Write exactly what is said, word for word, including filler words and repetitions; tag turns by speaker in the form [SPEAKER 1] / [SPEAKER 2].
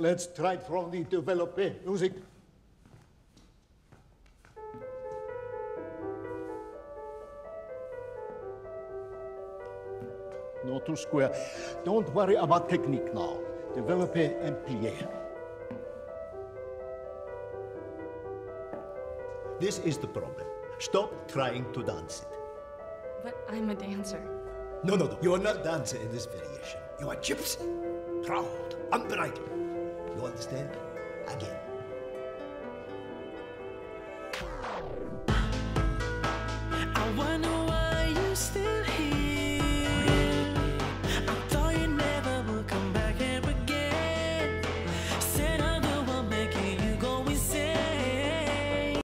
[SPEAKER 1] Let's try it from the developer music. No too square. Don't worry about technique now. Developer and plié. This is the problem. Stop trying to dance it.
[SPEAKER 2] But I'm a dancer.
[SPEAKER 1] No, no, no. You are not dancer in this variation. You are gypsy. Proud, unbridled. You understand? Again.
[SPEAKER 3] I wonder